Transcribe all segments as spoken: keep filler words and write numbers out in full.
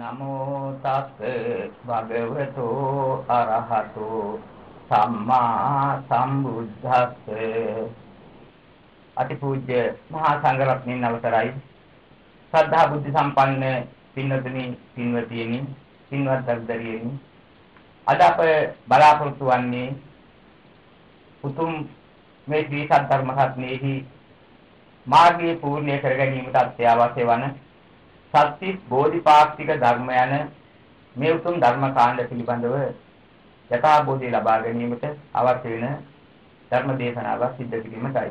නමෝ තස් භගවතු අරහතු සම්මා සම්බුද්දස්ස අතිපූජ්‍ය මහා සංඝරත්නයන් අවසරයි ශ්‍රද්ධා බුද්ධ සම්පන්න පින්වතුනි පින්වතියනි පින්වත් දරුදරියනි අද අප බලාපොරොත්තු වන්නේ උතුම් මේ ශ්‍රී සද්ධර්ම රත්නයේහි මාර්ගයේ පූර්ණය කර ගැනීමට අත්‍යවශ්‍ය වන සත්‍ය බෝධිපාක්ෂික ධර්ම යන මේ උතුම් ධර්ම කාණ්ඩ පිළිබඳව යථාබෝධය ලබා ගැනීමට අවශ්‍ය වෙන ධර්ම දේශනාවක් සිද්ධ කිරීමටයි.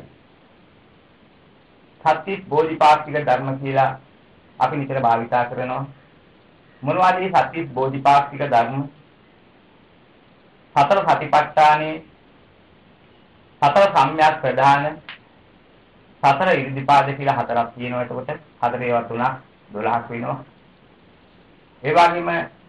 සත්‍ය බෝධිපාක්ෂික ධර්ම කියලා අපි නිතර භාවිතා කරනවා. මොනවද මේ සත්‍ය බෝධිපාක්ෂික ධර්ම? සතර සතිපට්ඨානේ, සතර සම්‍යක් ප්‍රදාන, සතර ඉරිදිපාද කියලා හතරක් තියෙනවා. එතකොට හතර ඒවා තුනක් දොළහක් වෙනවා. ඒ වගේම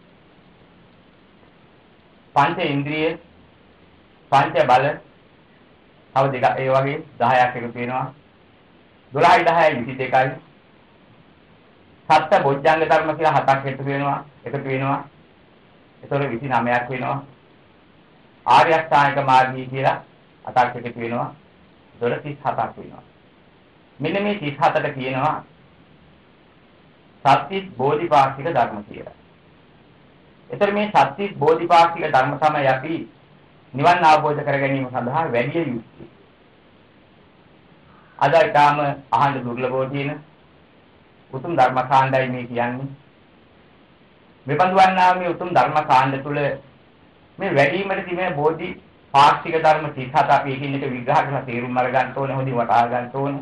පංච ඉන්ද්‍රිය, පංච බල, තව දෙක ඒ වගේ දහයක් එකතු වෙනවා. දොළහයි දහයයි විසි දෙකයි. සත්‍ය බොජ්ජංග ධර්ම කියලා හතක් එකතු වෙනවා. එකතු වෙනවා. ඒතකොට විසි නවයක් වෙනවා. ආර්ය අෂ්ටාංගික මාර්ගය කියලා හතක් එකතු වෙනවා. ඒතකොට තිස් හතක් වෙනවා. මෙන්න මේ තිස් හතට කියනවා සත්‍ය බෝධිපාක්ෂික ධර්ම කියලා. ඒතර මේ සත්‍ය බෝධිපාක්ෂික ධර්ම තමයි අපි නිවන් අවබෝධ කර ගැනීම සඳහා වැඩි යුත්තේ. අද ඊටාම අහන්න දුර්ලභව තියෙන උතුම් ධර්ම කාණ්ඩයි මේ කියන්නේ. මේ බඳුන්නා මේ උතුම් ධර්ම කාණ්ඩ තුල මේ වැඩිමට තිබෙන බෝධිපාක්ෂික ධර්ම තිස් හත අපි එකින් එක විග්‍රහ කරලා තේරුම් අරගන්න ඕනේ, හොඳින් වටහා ගන්න ඕනේ.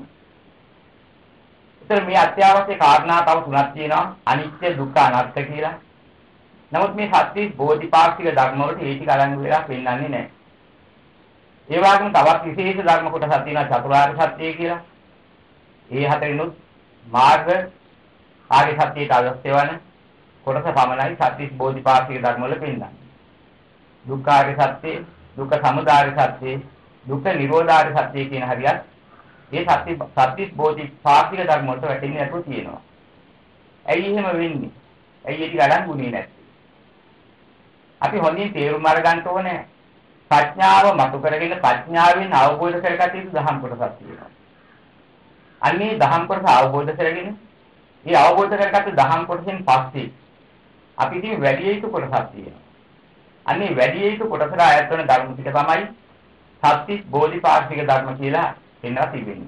මේ අත්‍යවශ්‍ය කාරණා තව තුනක් තියෙනවා. අනිත්‍ය, දුක්ඛ, අනාත්ම කියලා. නමුත් මේ සත්‍ය බෝධිපාක්ෂික ධර්ම වලට ඒ ටික අරන් වෙලා පෙන්නන්නේ නැහැ. ඒ වගේම තවත් විශේෂ ධර්ම කොටසක් තියෙනවා චතුරාර්ය සත්‍ය කියලා. ඒ හතරිනුත් මාර්ග ආර්ය සත්‍යයට අවශ්‍ය වන කොටස පමණයි සත්‍ය බෝධිපාක්ෂික ධර්ම වල පෙන්නන්නේ. දුක්ඛාර්ය සත්‍ය, දුක්ඛ සමුදය සත්‍ය, දුක්ඛ නිරෝධාර්ය සත්‍ය කියන හරියට ඒ සත්‍ය සත්‍ය බෝධිපාක්ෂික ධර්ම වලට වැටෙන්නේ නැතුව තියෙනවා. ඇයි එහෙම වෙන්නේ? ඇයි ඒක ගණන්ුනේ නැත්තේ? අපි හොඳින් තේරුම් අරගන්න ඕනේ. ප්‍රඥාව මතු කරගෙන ප්‍රඥාවෙන් අවබෝධ කරගත යුතු දහම් කොටසක් තියෙනවා. අන්නේ දහම් කොටස අවබෝධ කරගෙන මේ අවබෝධ කරගත්ත දහම් කොටසෙන් පස්සේ අපි ඉතින් වැඩි යුතු කොටසක් තියෙනවා. අන්නේ වැඩි යුතු කොටසට අයත් වෙන ධර්ම ටික තමයි සත්‍ය බෝධිපාක්ෂික ධර්ම කියලා එනවා තිබෙන්නේ.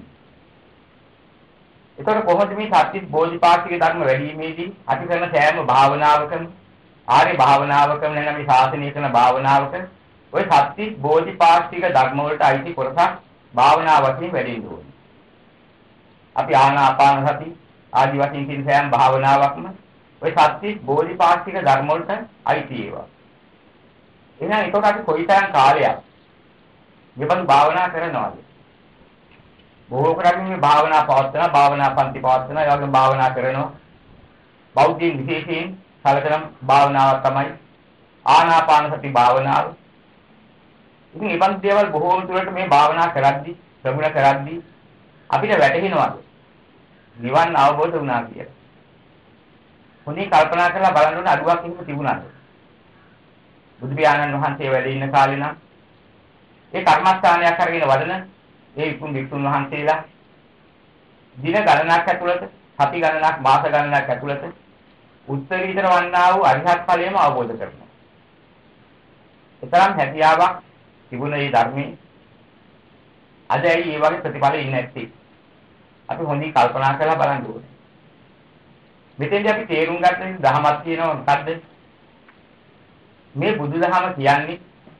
ඒතර කොහොමද මේ සත්‍ය බෝධිපාක්ෂික ධර්ම වැඩිීමේදී අපි කරන සෑම භාවනාවකම ආර්ය භාවනාවකම නැත්නම් මේ ශාසනීය කරන භාවනාවක ඔය සත්‍ය බෝධිපාක්ෂික ධර්ම වලට අයිති කොටසක් භාවනාවකින් වැඩෙන්න ඕනේ. අපි ආනාපාන සති ආදි වශයෙන් කියන සෑම භාවනාවක්ම ඔය සත්‍ය බෝධිපාක්ෂික ධර්ම වලට අයිති ඒවා. එහෙනම් ඒකට අපි කොයිතරම් කාලයක් මෙබඳු භාවනා කරනවද? බොහෝ කරන්නේ මේ භාවනා පවත්වන භාවනා පන්ති පවත්වන ඒ වගේ භාවනා කරනවා. බෞද්ධින් විශේෂයෙන් සලකන භාවනාවක් තමයි ආනාපාන සති භාවනාව. ඉතින් මේ බඳු දේවල් බොහෝ දුරට මේ භාවනා කරද්දී ප්‍රගුණ කරද්දී අපිට වැටහෙනවාද නිවන් අවබෝධ වුණා කියලා. හොඳින් කල්පනා කරලා බලන්න ඕන අඩුවක් එහෙම තිබුණාද? බුදු පියාණන් වහන්සේ වැඩ ඉන්න කාලේ නම් ඒ කර්මස්ථානයක් අරගෙන වඩන ඒ විකුන් විකුන් වහන්සේලා දින ගණනක් ඇතුළත, සති ගණනක්, මාස ගණනක් ඇතුළත උත්තරීතර වන්නා වූ අරිහත් ඵලයම අවබෝධ කරනවා. ඒතරම් හැකියාවක් තිබුණ මේ ධර්මයේ අද ඇයි මේ වගේ ප්‍රතිඵල ඉන්නේ නැත්තේ? අපි හොඳින් කල්පනා කරලා බලන්න ඕනේ. මෙතෙන්දී අපි තේරුම් ගන්න දහමක් තියෙනවා මොකද්ද? මේ බුදුදහම කියන්නේ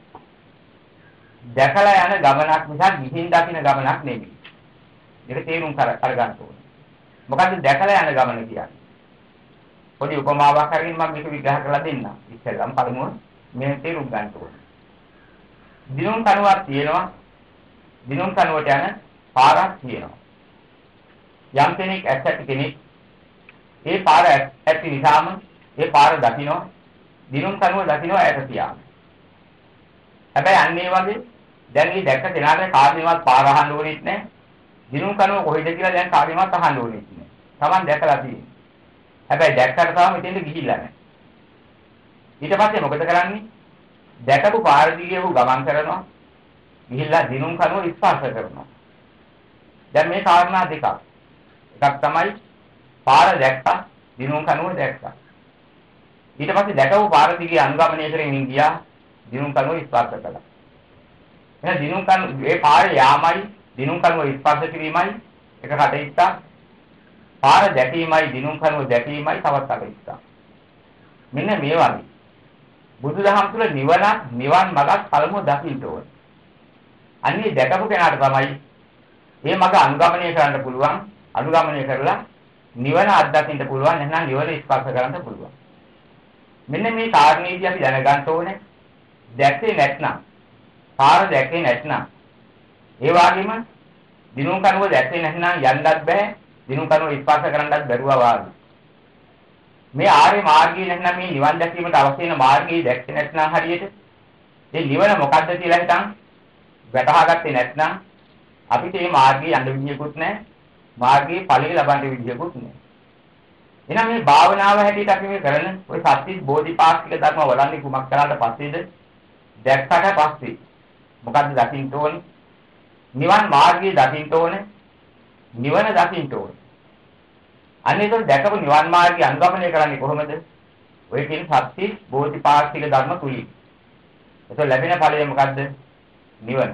දැකලා යන ගමනක් මිසක් ගිහින් දකින්න ගමනක් නෙමෙයි. ඒක තේරුම් කරගන්න ඕනේ. මොකද්ද දැකලා යන ගමන කියන්නේ? පොඩි උපමාවක් අරගෙන මම මේක විග්‍රහ කරලා දෙන්නම්. ඉස්සෙල්ලාම පළමුව මේ තේරුම් ගන්න ඕනේ. දිනුම් කනුවක් තියෙනවා. දිනුම් කනුවට යන පාරක් තියෙනවා. යම් කෙනෙක් ඇත්තට කෙනෙක් ඒ පාර ඇති නිසාම ඒ පාර දකින්න දිනුම් කනුව දකින්න ඇත තියාම. හැබැයි අන්නේ වගේ දැන් මේ දැක්ක කෙනාට කාර්යවත් පාර අහන්න ඕනෙත් නැහැ. දිනුම් කනුව කොහෙද කියලා දැන් කාර්යවත් අහන්න ඕනෙත් නැහැ. Taman දැකලා තියෙන්නේ. හැබැයි දැක්කට තාම මෙතෙන්ට ගිහිල්ලා නැහැ. ඊට පස්සේ මොකද කරන්නේ? දැකපු පාර දිගේ ඔහු ගමන් කරනවා. ගිහිල්ලා දිනුම් කනුව ස්පර්ශ කරනවා. දැන් මේ කාරණා දෙකක්. එකක් තමයි පාර දැක්කා, දිනුම් කනුව දැක්කා. ඊට පස්සේ දැකපු පාර දිගේ අනුගමනය කරමින් ගියා, දිනුම් කනුව ස්පර්ශ කළා. එහෙනම් දිනුම් කනුව මේ පාරේ යාමයි, දිනුම් කනුව ස්පර්ශ කිරීමයි එක කටයුත්තක්. පාර දැකීමයි, දිනුම් කනුව දැකීමයි තවත් කටයුත්තක්. මෙන්න මේ වගේ බුදුදහම තුළ නිවන නිවන් මඟක් පළමුව දකින්න ඕනේ. අන්නේ දැකපු කෙනාට තමයි මේ මඟ අනුගමනය කරන්න පුළුවන්. අනුගමනය කරලා නිවන අත්දකින්න පුළුවන්. නැත්නම් නිවන ස්පර්ශ කරන්න පුළුවන්. මෙන්න මේ කාරණේදී අපි දැනගන්න ඕනේ. දැක්කේ නැත්නම්, පාර දැක්කේ නැත්නම්, ඒ වගේම දිනුම් කනුව දැක්කේ නැත්නම් යන්නත් බෑ. දිනුම් කනුව ස්පර්ශ කරන්නත් බැරුවා වාගේ. මේ ආර්ය මාර්ගය නැත්නම් මේ නිවන් දැකීමට අවශ්‍ය වෙන මාර්ගය දැක්කේ නැත්නම් හරියට ඒ නිවන මොකද්ද කියලා හිතන් වැටහාගත්තේ නැත්නම් අපිට මේ මාර්ගය යන්න විදියකුත් නැහැ. මාර්ගයේ ඵලෙ ලබන්න විදියකුත් නැහැ. එහෙනම් මේ භාවනාව හැටියට අපි මේ කරන ওই සත්‍විස් බෝධිපාක්ෂික ධර්ම වලන්නේ කුමක් කරාට පස්සේද? දැක්කට පස්සේ මොකද්ද දකින්න ඕනේ? නිවන් මාර්ගය දකින්න ඕනේ. නිවන දකින්න ඕනේ. අන්නේක දැකපු නිවන් මාර්ගය අනුගමනය කරන්නේ කොහොමද? ඔය කියන සත්‍විස් බෝධිපාක්ෂික ධර්ම තුලින්. ඒක ලැබෙන ඵලය මොකද්ද? නිවන.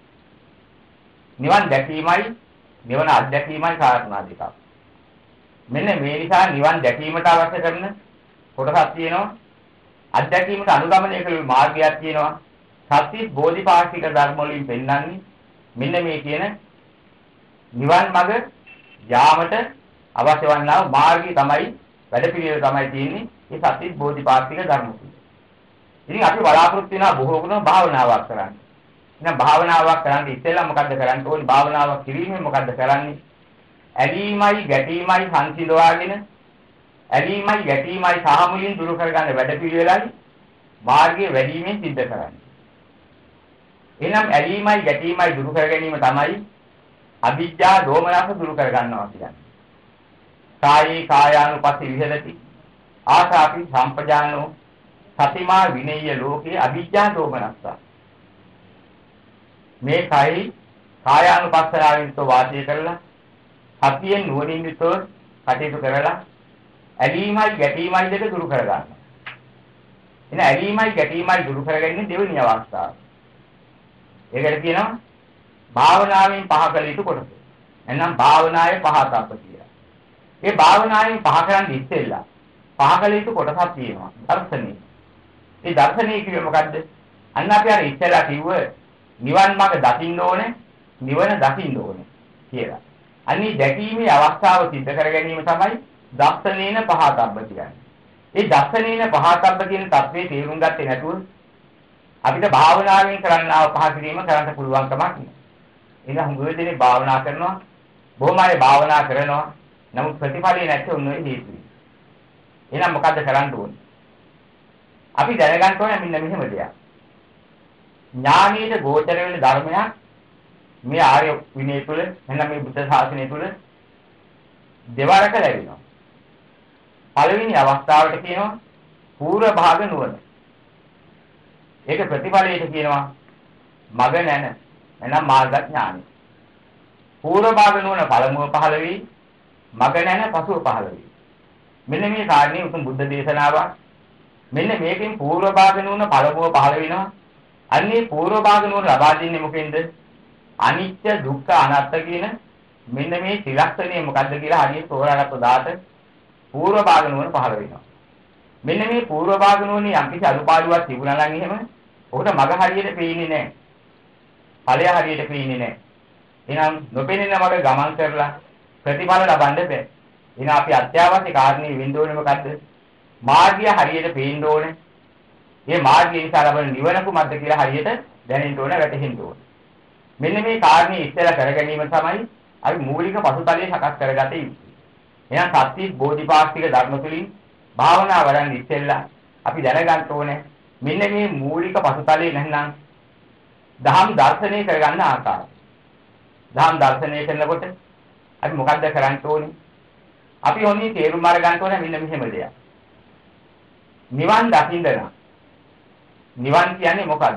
නිවන් දැකීමයි නිවන අත්දැකීමයි කාරණා දෙකක්. මෙන්න මේ නිසා නිවන් දැකීමට අවශ්‍ය කරන කොටසක් තියෙනවා. අත්දැකීමට අනුගමනය කළ මාර්ගයක් තියෙනවා. සත්‍විස් බෝධිපාක්ෂික ධර්ම වලින් පෙන්වන්නේ මෙන්න මේ කියන නිවන් මඟ යාමට අවශ්‍ය වන්නා මාර්ගය තමයි වැඩපිළිවෙල තමයි තියෙන්නේ මේ සත්‍විස් බෝධිපාක්ෂික ධර්ම තුල. ඉතින් අපි බලාපොරොත්තු වෙනා බොහෝ ගුණ භාවනාවක් කරන්න. එහෙනම් භාවනාවක් කරන්න ඉස්සෙල්ලා මොකද්ද කරන්න ඕනේ? භාවනාවක් කිරීමෙන් මොකද්ද කරන්නේ? ඇලීමයි ගැටීමයි සංසිඳවාගෙන ඇලීමයි ගැටීමයි සහ මුලින් දුරු කරගන්න වැඩපිළිවෙලයි මාර්ගයේ වැඩිමෙන් සිද්ධ කරන්නේ. එහෙනම් ඇලීමයි ගැටීමයි දුරු කර ගැනීම තමයි අවිජ්ජා දෝමනස දුරු කර ගන්නවා කියන්නේ. කායේ කායානුපස්සී විහෙරති ආසාපි සම්පජානෝ සතිමා විනේය ලෝකේ අවිජ්ජා දෝමනස්ස. මේ කයි කායානුපස්සනාවෙන් තෝ වාසය කරලා සතියෙන් නුවණින් යුතුව කටයුතු කරලා ඇලීමයි ගැටීමයි දෙක දුරු කර ගන්නවා. එන ඇලීමයි ගැටීමයි දුරු කරගන්නේ දෙවෙනි අවස්ථාව. ඒකට කියනවා භාවනාවෙන් පහ කළ යුතු කොටස. එහෙනම් භාවනාවේ පහතක්ක කියලා. ඒ භාවනාවෙන් පහ කරන්නේ ඉස්සෙල්ලා පහ කළ යුතු කොටසක් තියෙනවා. දර්ශනීය. ඒ දර්ශනීය කියන්නේ මොකද්ද? අන්න අපි අර ඉස්සෙල්ලා කිව්ව නිවන් මාර්ග දකින්න ඕනේ, නිවන දකින්න ඕනේ කියලා. අනිත් දැකීමේ අවස්ථාව සිද්ධ කර ගැනීම තමයි දර්ශනීන පහතබ්බ කියන්නේ. ඒ දර්ශනීන පහතබ්බ කියන தත්ත්වේ තේරුම් ගත්තේ නැතුව අපිට භාවනාවෙන් කරන්නාව පහ කිරීම කරන්න පුළුවන් කමක් නෑ. එහෙනම් හුඟ දෙනේ භාවනා කරනවා, බොහොම අය භාවනා කරනවා. නමුත් ප්‍රතිඵලය නැත්තේ උන් ඔය හේතුයි. එහෙනම් මොකද්ද කරන්න ඕනේ? අපි දැනගන්න ඕනේ මෙන්න මෙහෙම දෙයක්. ඥානීය ගෝචර වෙන ධර්මයක් මේ ආර්ය විනය තුල එහෙනම් මේ බුද්ධ ශාසනය තුල දෙවරක ලැබෙනවා. පළවෙනි අවස්ථාවට කියනවා පූර්ව භාග නුවණ. ඒක ප්‍රතිඵලයට කියනවා මග නැන. එහෙනම් මාර්ග ඥානයි. පූර්ව භාග නුවණ පළමුව පහළ වෙයි, මග නැන පසුව පහළ වෙයි. මෙන්න මේ කාරණේ උතුම් බුද්ධ දේශනාවක්. මෙන්න මේකෙන් පූර්ව භාග නුවණ පළමුව පහළ වෙනවා. අන්නේ පූර්ව භාග නුවණ ලබා දෙන්නේ මොකෙන්ද? අනිත්‍ය දුක්ඛ අනාත්ම කියන මෙන්න මේ ත්‍රිලක්ෂණය මොකද්ද කියලා හරියට තෝරාගත්ත දාට පූර්ව භාග නුවණ පහළ වෙනවා. මෙන්න මේ පූර්ව භාග නුවණේ යම්කිසි අනුපාඩුවක් තිබුණා නම් එහෙම ඔකට මග හරියට පේන්නේ නැහැ. ඵලය හරියට පේන්නේ නැහැ. එහෙනම් නොපෙනෙන මග ගමන් කරලා ප්‍රතිඵල ලබන්න බෑ. එහෙනම් අපි අත්‍යවශ්‍ය කාරණේ වෙන්න ඕනේ මොකද්ද? මාර්ගය හරියට පේන්න ඕනේ. මේ මාර්ගය නිසා ලබන නිවන කුමක්ද කියලා හරියට දැනෙන්න ඕනේ, වැටහෙන්න ඕනේ. මෙන්න මේ කාරණේ ඉස්සෙල්ලා කර ගැනීම තමයි අපි මූලික පසුතලයේ සකස් කරගත යුත්තේ. එහෙනම් සත්‍විස් බෝධිපාක්ෂික ධර්ම තුලින් භාවනා වඩන් ඉස්සෙල්ලා අපි දැනගන්න ඕනේ මෙන්න මේ මූලික පසුතලයේ නැත්නම් දහම් දර්ශනය කරගන්න ආකාරය. දහම් දර්ශනය කරනකොට අපි මොකද්ද කරන්න ඕනේ? අපි ඕනේ තේරුම් අරගන්න ඕනේ මෙන්න මෙහෙම දෙයක්. නිවන් දකින්න නම් නිවන් කියන්නේ මොකද්ද?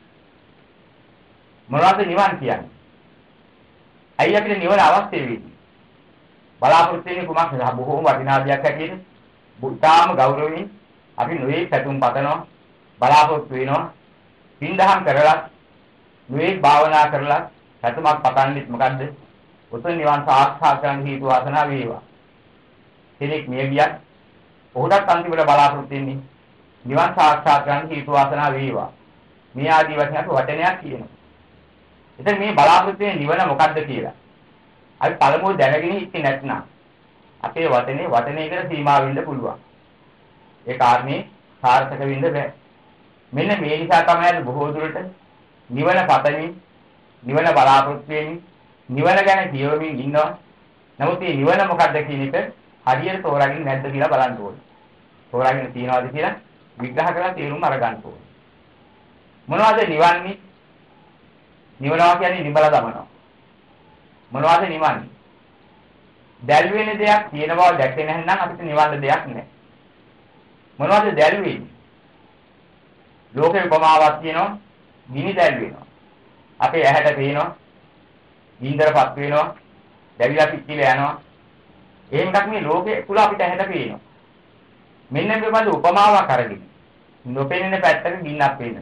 මොනවද නිවන් කියන්නේ? ඇයි අපිට නිවන අවශ්‍ය වෙන්නේ? බලාපොරොත්තු වෙන්නේ කුමක්ද? බොහෝම වටිනා දෙයක් හැටියට බුද්ධාම ගෞරවයෙන් අපි නොයේ පැතුම් පතනවා බලාපොරොත්තු වෙනවා. පින්දහම් කරලා නොයේ භාවනා කරලා පැතුමක් පතන්නේ මොකද්ද? උතුම් නිවන් සාක්ෂාත් කරගන්න හේතු වාසනා වේවා. කෙනෙක් මිය ගියත් ඔහුටත් අන්තිමට බලාපොරොත්තු වෙන්නේ නිවන් සාක්ෂාත් කරගන්න හේතු වාසනා වේවා. මේ ආදී වශයෙන් අපි වචනයක් කියනවා. එතන මේ බලාපොරොත්තු වෙන නිවන මොකද්ද කියලා. අපි පළමුව දැනගෙන ඉන්නේ නැත්නම් අපේ වචනේ වචනයකට සීමා වෙන්න පුළුවන්. ඒ කාරණේ සාර්ථක වෙන්න බෑ. මෙන්න මේ නිසා තමයි බොහෝ දුරට නිවන පතමින් නිවන බලාපොරොත්තු වෙමින් නිවන ගැන කියවමින් ඉන්නවා. නමුත් මේ නිවන මොකද්ද කියන එක හරියට තෝරාගෙන නැද්ද කියලා බලන්න ඕනේ. තෝරාගෙන තියනවාද කියලා විග්‍රහ කරලා තේරුම් අරගන්න ඕනේ. මොනවද නිවන්නේ? නිවනවා කියන්නේ නිබල දමනවා. මොනවද නිවන්නේ? දැල් වෙන දෙයක් තියෙන බව දැක්කේ නැත්නම් අපිට නිවන්න දෙයක් නැහැ. මොනවද දැල් වෙන්නේ? ලෝකේ උපමාවක් තියෙනවා. ගිනි දැල් වෙනවා. අපේ ඇහැට පේනවා. ගින්දරපත් වෙනවා. දැවිලා පිච්චිලා යනවා. එහෙම එකක් මේ ලෝකේ තුල අපිට ඇහැට පේනවා. මෙන්න මේ බඳු උපමාවක් අරගෙන නොපෙනෙන පැත්තක ගින්නක් පේනවා.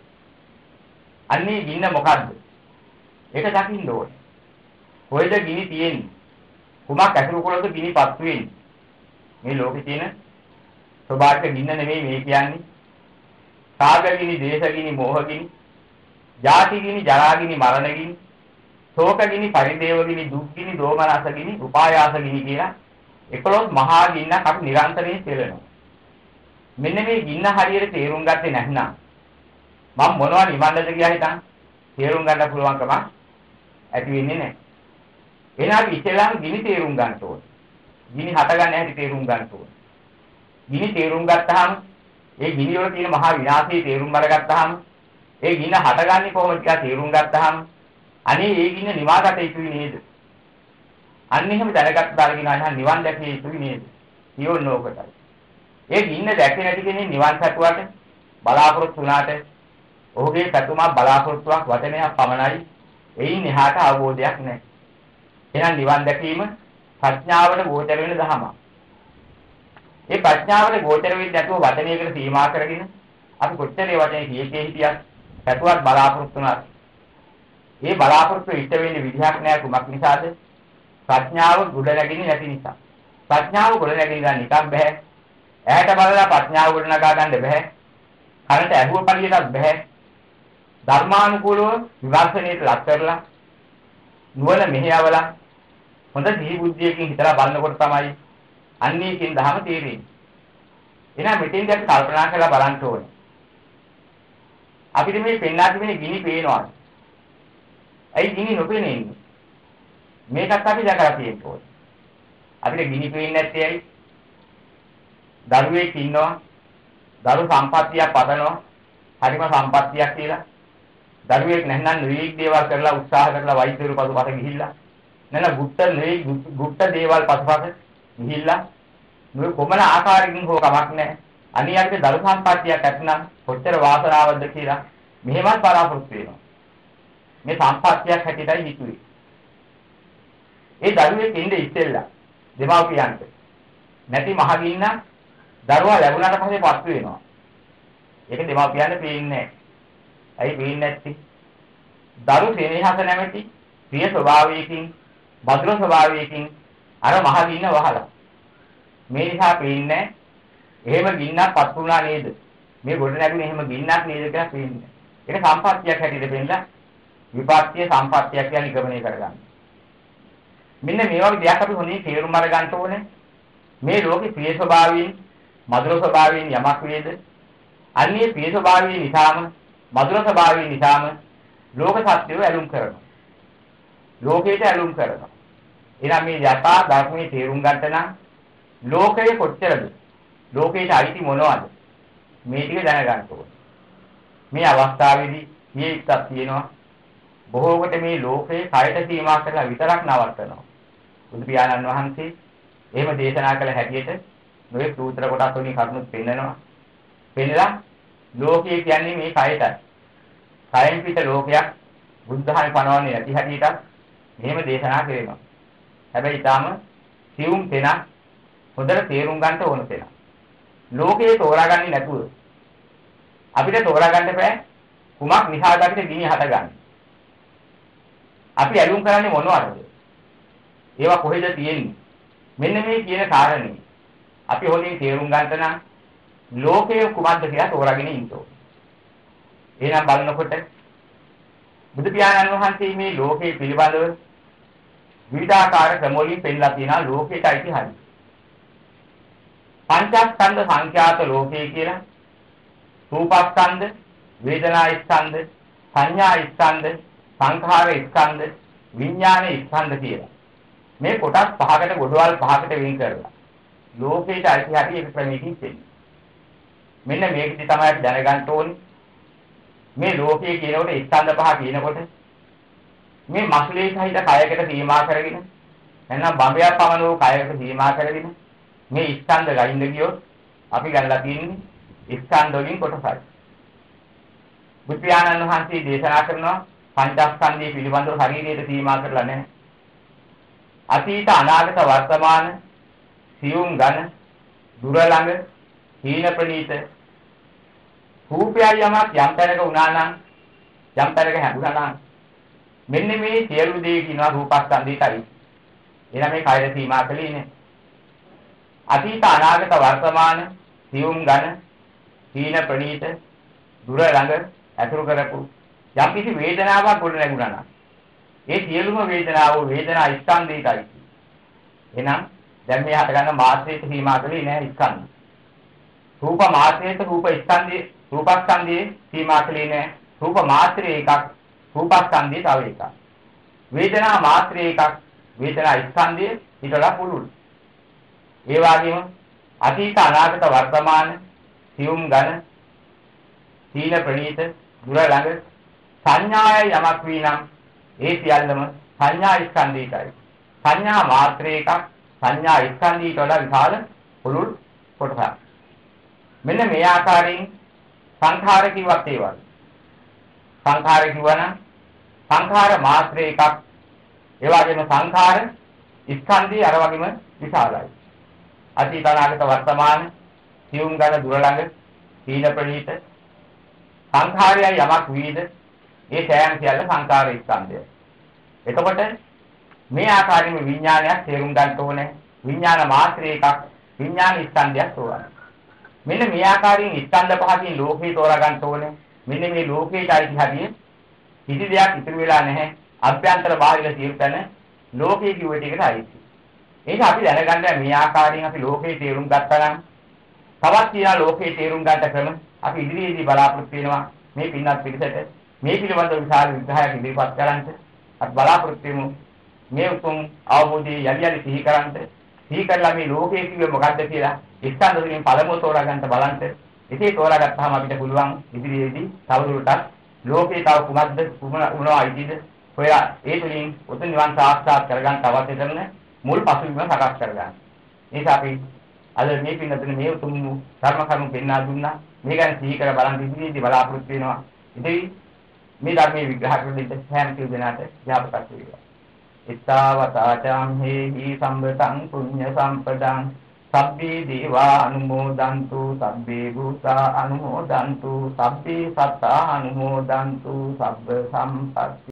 අන්නේ ගින්න මොකද්ද? ඒක දකින්න ඕනේ. කොහෙද ගිනි තියෙන්නේ? කුමක් ඇතුළු කරලාද ගිනිපත් වෙන්නේ? මේ ලෝකේ තියෙන ස්වභාවික ගින්න නෙමෙයි මේ කියන්නේ. කාග ගිනි, දේශ ගිනි, මෝහ ගිනි, ජාති ගිනි, ජරා ගිනි, මරණ ගිනි, ශෝක ගිනි, පරිදේව ගිනි, දුක් ගිනි, දෝමනස ගිනි, උපායාස ගිනි කියලා එකොළොස් මහා ගින්නක් අපි නිරන්තරයෙන් පෙළෙනවා. මෙන්න මේ ගින්න හරියට තේරුම් ගත්තේ නැත්නම් මම මොනවා නිවන්නද කියලා හිතන් තේරුම් ගන්න පුළුවන්කම ඇති වෙන්නේ නැහැ. එහෙනම් ඉතලම ගිනි තේරුම් ගන්න ඕනේ. ගිනි හට ගන්න හැටි තේරුම් ගන්න ඕනේ. ගිනි තේරුම් ගත්තාම ඒ ගිනි වල තියෙන මහා විනාශයේ තේරුම් අරගත්තාම ඒ ගින්න හටගන්නේ කොහොමද කියලා තේරුම් ගත්තාම අනේ ඒ ගින්න නිවාගත යුතුයි නේද? අන්න එහෙම දැනගත් බාරගෙන අහන නිවන් දැකිය යුතුයි නේද? කියෝන ඕකටයි. ඒ ගින්න දැකේ නැති කෙනෙක් නිවන් සතුවට බලාපොරොත්තු වුණාට ඔහුගේ පැතුමක් බලාපොරොත්තුවක් වචනයක් පමණයි. එයින් එහාට අවබෝධයක් නැහැ. එහෙනම් නිවන් දැකීම ප්‍රඥාවට ගෝචර වෙන ධමයක්. ඒ ප්‍රඥාවට ගෝචර වෙන්නේ නැතුව වචනයකට සීමා කරගෙන අපි කොච්චර ඒ වචනේ කීකේ හිටියත් පැතුවක් බලාපොරොත්තු වුණා. මේ බලාපොරොත්තු ඉෂ්ට වෙන්නේ විදිහක් නැහැ කුමක් නිසාද? ප්‍රඥාව ගොඩ නැගින්නේ නැති නිසා. ප්‍රඥාව ගොඩ නැගින්න ගන්න එකක් බෑ. ඇහැට බලලා ප්‍රඥාව ගොඩ නගා ගන්න බෑ. කනට ඇහුව පළියටත් බෑ. ධර්මානුකූලව විවර්තනයට ලක් කරලා නුවණ මෙහෙයවලා හොඳ සිහි බුද්ධියකින් හිතලා බලනකොට තමයි අන්නේකින් ධම තේරෙන්නේ. එහෙනම් මෙතෙන්දී අපි කල්පනා කරලා බලන්න ඕනේ. අපිට මේ පෙන්වා තිබෙන ගිනි පේනවාද? ඇයි ගිනි නොපෙනෙන්නේ? මේකත් අපි දැකලා තියෙන්න ඕනේ. අපිට ගිනි පේන්නේ නැත්තේ ඇයි? දරුවෙක් ඉන්නවා. දරු සම්පත්තියක් පතනවා. හරිම සම්පත්තියක් කියලා. දරුවෙක් නැත්නම් නිරීක් දේවල් කරලා උත්සාහ කරලා වෛද්‍යවරු පසුපස ගිහිල්ලා. නැත්නම් ගුප්ත නිරීක් ගුප්ත දේවල් පසුපස ගිහිල්ලා. මේ කොමන ආකාරයකින් හෝ කමක් නැහැ. අනිවාර්යයෙන් දරු සම්පත්තියක් ඇත්නම් කොච්චර වාසනාවක්ද කියලා මෙහෙමත් බලාපොරොත්තු වෙනවා. මේ සම්පත්තියක් හැටියටයි හිතුවේ. ඒ දරුවෙක් ඉන්නේ ඉස්සෙල්ලා දෙමව්පියන්ට නැති මහගින්න දරුවා ලැබුණාට පස්සේ පස්සු වෙනවා. ඒක දෙමව්පියන්ට පේන්නේ නැහැ. ඇයි පේන්නේ නැත්තේ? දරු සෙනෙහස නැමැති ප්‍රිය ස්වභාවයකින් භද්‍ර ස්වභාවයකින් අර මහගින්න වහලා. මේ නිසා පේන්නේ එහෙම ගින්නක් පත් වුණා නේද? මේ ගොඩ නැගුණේ එහෙම ගින්නක් නේද කියලා පේන්නේ. ඒක සම්පත්තියක් හැටියට පෙන්නලා විපත්‍ය සම්පත්තියක් කියලා නිගමනය කරගන්න. මෙන්න මේ වගේ දෙයක් අපි හොඳින් තේරුම් අරගන්න ඕනේ. මේ ලෝකේ ප්‍රිය ස්වභාවයෙන් මధుර ස්වභාවයෙන් යමක් වේද? අන්නේ ප්‍රිය ස්වභාවයෙන් නිසාම මధుර ස්වභාවයෙන් නිසාම ලෝක සත්‍යය ඇලුම් කරනවා. ලෝකයට ඇලුම් කරනවා. එහෙනම් මේ යථා ධර්මයේ තේරුම් ගන්න නම් ලෝකයේ කොච්චරද? ලෝකයට අයිති මොනවද? මේ ටික දැනගන්න ඕනේ. මේ අවස්ථාවේදී මේ එකක් තියෙනවා. බොහෝ කොට මේ ලෝකයේ කයට සීමා කරලා විතරක් නවත්තනවා. බුදු පියාණන් වහන්සේ එහෙම දේශනා කළ හැටියට මේ සූත්‍ර කොටස් වලින් කරුණුත් පෙන්නනවා. පෙන්නලා ලෝකය කියන්නේ මේ කයටයි. කයෙන් පිට ලෝකයක් බුද්ධහමී පනවන්නේ නැති හැටියට මෙහෙම දේශනා කරනවා. හැබැයි ඊටාම සියුම් තැන හොඳට තේරුම් ගන්න ඕන තැන. ලෝකේ තෝරාගන්නේ නැතුව අපිට තෝරා ගන්න බෑ කුමක් නිසාද අපිට ගිනි හටගන්නේ. අපි ඇලුම් කරන්නේ මොනවද? ඒවා කොහෙද තියෙන්නේ? මෙන්න මේ කියන කාරණේ අපි හොලින් තේරුම් ගන්න නම් ලෝකයේ කුමක්ද කියලා තෝරාගෙන ඉන්න ඕනේ. එහෙනම් බලනකොට බුදු පියාණන් වහන්සේ මේ ලෝකයේ පිළිබඳව විවිධාකාර ක්‍රම වලින් පෙන්නලා තියෙනවා ලෝකයට අයිති හරි. පංචස්කන්ධ සංඛ්‍යාත ලෝකය කියලා රූපස්කන්ධ, වේදනා ස්කන්ධ, සංඥා ස්කන්ධ, සංඛාර ස්කන්ධ, විඥාන ස්කන්ධ කියලා. මේ කොටස් පහකට ගොඩවල් පහකට වෙන් කරලා ලෝකයට අයිති හරි එක ක්‍රමයකින් තියෙනවා. මෙන්න මේකදි තමයි අපි දැනගන්න ඕනේ මේ ලෝකයේ කියනකොට ස්කන්ධ පහ කියනකොට මේ මස්ලේ සහිත කයකට සීමා කරගෙන එහෙනම් බඹයක් පමණ වූ කයකට සීමා කරගෙන මේ ස්කන්ධ ගයින්ද ගියොත් අපි ගන්නලා තියෙන්නේ ස්කන්ධ වලින් කොටසයි. බුදු පියාණන් වහන්සේ දේශනා කරනවා පංචස්කන්ධය පිළිබඳව ශරීරයට සීමා කරලා නැහැ. අතීත අනාගත වර්තමාන සියුම් ඝන දුර ළඟ හීන ප්‍රනීත රූපයයි යමක් යම් තැනක වුණා නම් යම් තැනක හැදුණා නම් මෙන්න මේ සියලු දේ කියනවා රූපස්කන්ධයටයි. එහෙනම් මේ කයර සීමා කළේ නේ. අතීත අනාගත වර්තමාන සියුම් ඝන හීන ප්‍රනීත දුර ළඟ අතුරු කරපු යම් කිසි වේදනාවක් ගොඩ නැගුණා නම් ඒ සියලුම වේදනාව වේදනා ස්කන්ධයටයි. එහෙනම් දැන් මේ හට ගන්න මාත්‍රයට සීමා කළේ නෑ ස්කන්ධ. රූප මාත්‍රයට රූප ස්කන්ධයේ රූපස්කන්ධයේ සීමා කළේ නෑ. රූප මාත්‍රයේ එකක් රූපස්කන්ධයේ තව එකක්. වේදනා මාත්‍රයේ එකක් වේදනා ස්කන්ධයේ ඊටලා පුළුල්. ඒ වගේම අතීත අනාගත වර්තමාන සියුම් ඝන සීල ප්‍රණීත දුර ළඟ සංඥාය යමක් වී නම් ඒ සියල්ලම සංඥා ස්කන්ධයටයි. සංඥා මාත්‍රයේ එකක් සංඥා ස්කන්ධයට වඩා විශාල පුළුල් කොටසක්. මෙන්න මේ ආකාරයෙන් සංඛාර කිව්වත් ඒ වගේ. සංඛාර කිව්වනම් සංඛාර මාත්‍රේ එකක් ඒ වගේම සංඛාර ස්කන්ධي අර වගේම විශාලයි. අතීත අනාගත වර්තමාන සියුම් ඝන දුර ළඟ සීල ප්‍රණීත සංඛාරයයි යමක් වීද ඒ සෑම සියල්ල සංඛාර ස්කන්ධය. එතකොට මේ ආකාරයෙන්ම විඥානයක් තේරුම් ගන්න ඕනේ. විඥාන මාත්‍රේ එකක් විඥාන ස්කන්ධයක් තෝරන්න. මෙන්න මේ ආකාරයෙන් ස්කන්ධ පහකින් ලෝකේ තෝරා ගන්න ඕනේ. මෙන්න මේ ලෝකේට අයිති හැදී කිසි දෙයක් ඉතුරු වෙලා නැහැ. අභ්‍යන්තර බාහිර සියලු තැන ලෝකේ කිව්ව ටිකට අයිති. ඒක අපි දැනගන්න මේ ආකාරයෙන් අපි ලෝකේ තේරුම් ගත්තා නම් තවත් තියෙන ලෝකේ තේරුම් ගන්න ක්‍රම අපි ඉදිරියේදී බලාපොරොත්තු වෙනවා මේ පින්නත් පිළිසෙට මේ පිළිබඳව විශාල විග්‍රහයක් ඉදිරිපත් කරන්නට අපි බලාපොරොත්තු වෙමු. මේ උතුම් අවබෝධය යලි යලි සිහි කරන්ට සිහි කරලා මේ ලෝකයේ කිව්වේ මොකද්ද කියලා ස්කන්ධ වලින් පළමුව තෝරා ගන්න බලන්න. ඉතින් තෝරා ගත්තාම අපිට පුළුවන් ඉදිරියේදී තවදුරටත් ලෝකේ තව කුමක්ද මොනවායිද හොයා ඒ තුලින් උතුම් නිවන් සාක්ෂාත් කරගන්න අවශ්‍ය කරන මුල් පසුබිම සකස් කරගන්න. ඒක අපි අද මේ පින්නතුනේ මේ උතුම් ධර්ම කරුණු පෙන්වා දුන්නා. මේ ගැන සිහි කර බලන් ඉදිරියේදී බලාපොරොත්තු වෙනවා. ඉතින් මේ ධර්මයේ විග්‍රහ කරන හැම කෙනෙකුට යහපතක් වේවා. ඉත්තාවතාචං හේහි සම්බතං පුඤ්ඤ සම්පදං සබ්බේ දේවා අනුමෝදන්තු සබ්බේ භූතා අනුමෝදන්තු සබ්බේ සත්තා අනුමෝදන්තු සබ්බ සම්පත්ති